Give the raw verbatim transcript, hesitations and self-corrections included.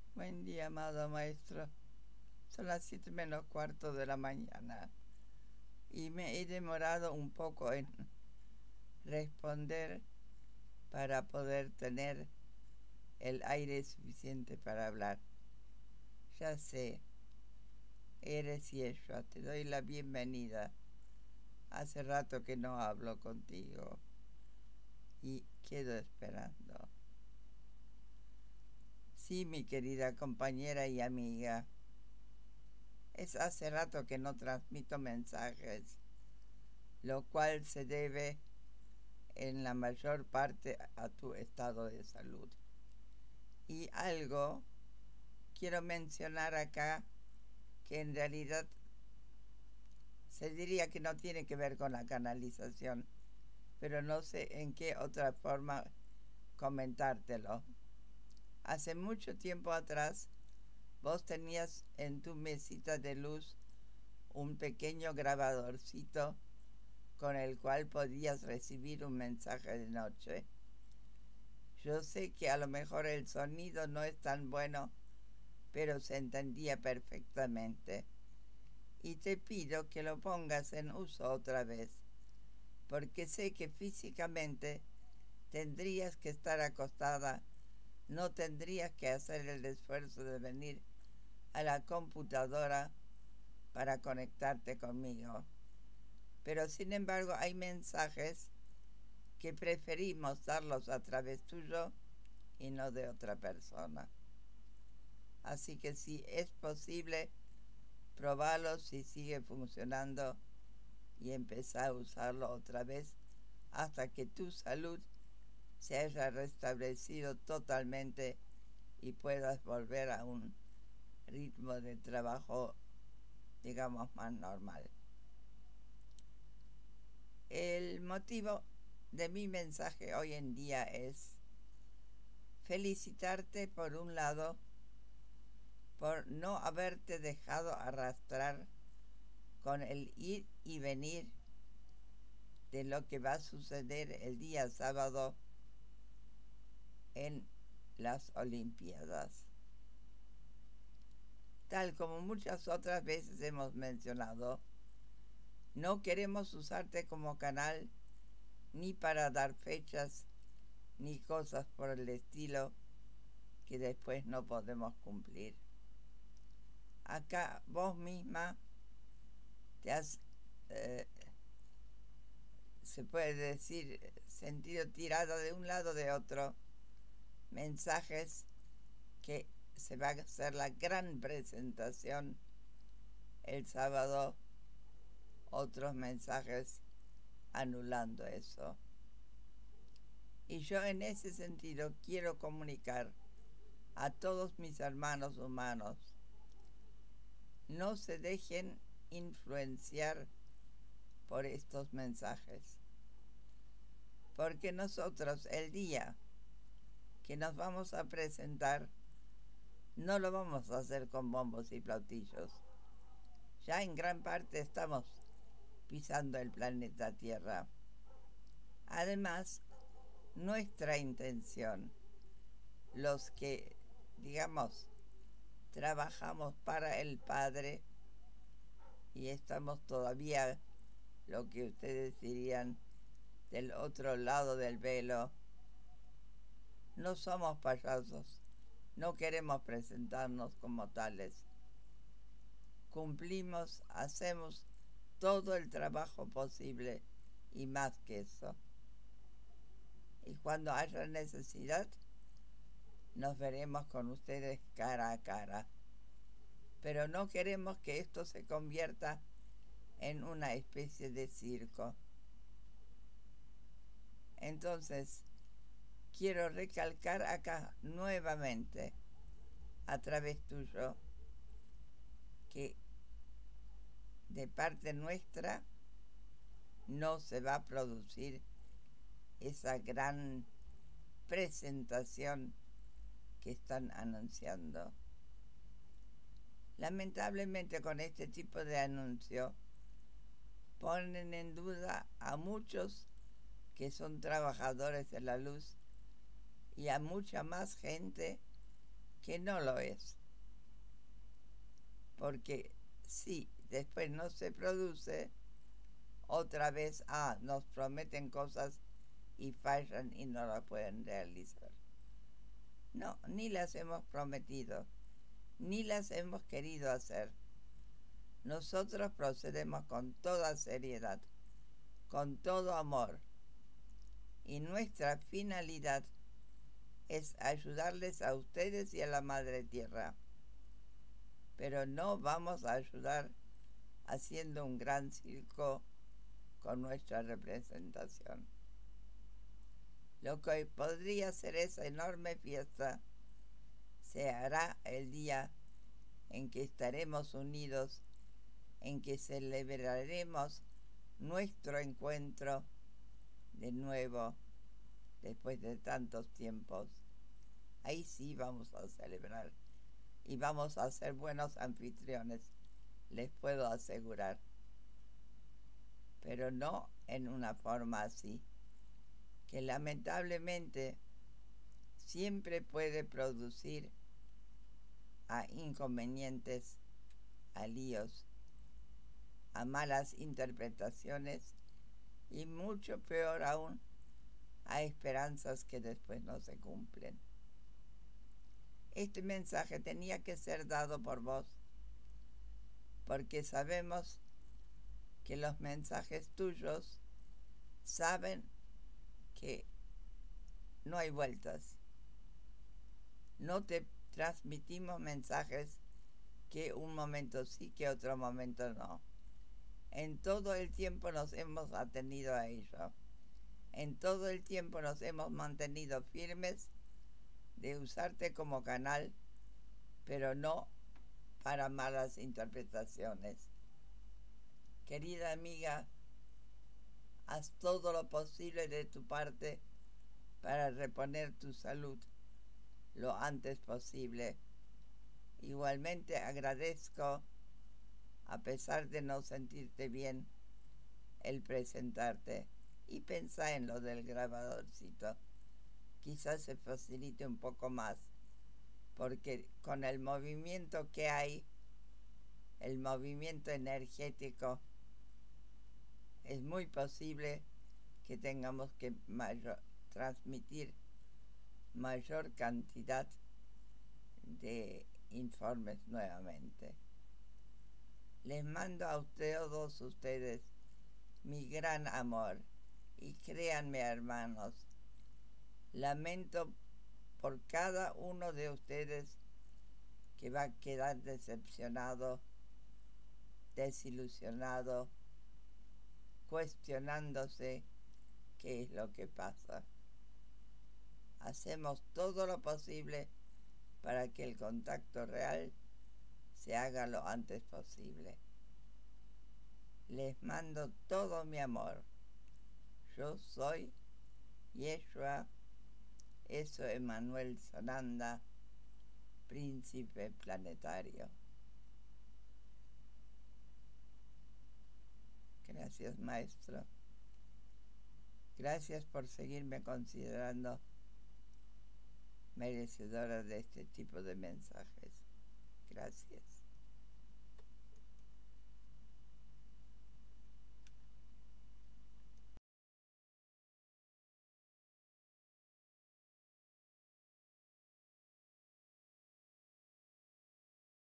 Buen día, amado maestro. Son las siete menos cuarto de la mañana y me he demorado un poco en responder para poder tener el aire suficiente para hablar. Ya sé, eres Yeshua, te doy la bienvenida. Hace rato que no hablo contigo y quedo esperando. Sí, mi querida compañera y amiga, es hace rato que no transmito mensajes, lo cual se debe en la mayor parte a tu estado de salud. Y algo quiero mencionar acá que en realidad se diría que no tiene que ver con la canalización, pero no sé en qué otra forma comentártelo. Hace mucho tiempo atrás vos tenías en tu mesita de luz un pequeño grabadorcito con el cual podías recibir un mensaje de noche. Yo sé que a lo mejor el sonido no es tan bueno, pero se entendía perfectamente. Y te pido que lo pongas en uso otra vez, porque sé que físicamente tendrías que estar acostada, no tendrías que hacer el esfuerzo de venir a la computadora para conectarte conmigo. Pero sin embargo hay mensajes que preferimos darlos a través tuyo y no de otra persona. Así que si es posible, probalo si sigue funcionando y empezá a usarlo otra vez hasta que tu salud se haya restablecido totalmente y puedas volver a un ritmo de trabajo, digamos, más normal. El motivo de mi mensaje hoy en día es felicitarte por un lado por no haberte dejado arrastrar con el ir y venir de lo que va a suceder el día sábado en las Olimpiadas. Tal como muchas otras veces hemos mencionado, no queremos usarte como canal ni para dar fechas ni cosas por el estilo que después no podemos cumplir. Acá vos misma te has, eh, se puede decir, sentido tirada de un lado de otro, mensajes que se va a hacer la gran presentación el sábado, otros mensajes anulando eso. Y yo en ese sentido quiero comunicar a todos mis hermanos humanos, no se dejen influenciar por estos mensajes, porque nosotros el día que nos vamos a presentar no lo vamos a hacer con bombos y platillos. Ya en gran parte estamos pisando el planeta Tierra. Además, nuestra intención, los que, digamos, trabajamos para el Padre y estamos todavía, lo que ustedes dirían, del otro lado del velo, no somos payasos, no queremos presentarnos como tales. Cumplimos, hacemos todo el trabajo posible y más que eso. Y cuando haya necesidad, nos veremos con ustedes cara a cara. Pero no queremos que esto se convierta en una especie de circo. Entonces, quiero recalcar acá nuevamente, a través tuyo, que de parte nuestra no se va a producir esa gran presentación que están anunciando. Lamentablemente con este tipo de anuncio ponen en duda a muchos que son trabajadores de la luz y a mucha más gente que no lo es. Porque si después no se produce, otra vez, ah, nos prometen cosas y fallan y no las pueden realizar. No, ni las hemos prometido, ni las hemos querido hacer. Nosotros procedemos con toda seriedad, con todo amor, y nuestra finalidad es ayudarles a ustedes y a la Madre Tierra. Pero no vamos a ayudar haciendo un gran circo con nuestra representación. Lo que podría ser esa enorme fiesta se hará el día en que estaremos unidos, en que celebraremos nuestro encuentro de nuevo después de tantos tiempos. Ahí sí vamos a celebrar y vamos a ser buenos anfitriones, les puedo asegurar. Pero no en una forma así, que lamentablemente siempre puede producir a inconvenientes, a líos, a malas interpretaciones y mucho peor aún, a esperanzas que después no se cumplen. Este mensaje tenía que ser dado por vos, porque sabemos que los mensajes tuyos saben que no hay vueltas. No te transmitimos mensajes que un momento sí, que otro momento no. En todo el tiempo nos hemos atenido a ello. En todo el tiempo nos hemos mantenido firmes de usarte como canal, pero no para malas interpretaciones. Querida amiga, haz todo lo posible de tu parte para reponer tu salud lo antes posible. Igualmente agradezco, a pesar de no sentirte bien, el presentarte, y pensá en lo del grabadorcito. Quizás se facilite un poco más, porque con el movimiento que hay, el movimiento energético, es muy posible que tengamos que mayor, transmitir mayor cantidad de informes nuevamente. Les mando a todos ustedes mi gran amor y créanme, hermanos, lamento por cada uno de ustedes que va a quedar decepcionado, desilusionado, cuestionándose qué es lo que pasa. Hacemos todo lo posible para que el contacto real se haga lo antes posible. Les mando todo mi amor. Yo soy Yeshua, eso Emanuel Sananda, príncipe planetario. Gracias, maestro. Gracias por seguirme considerando merecedora de este tipo de mensajes. Gracias.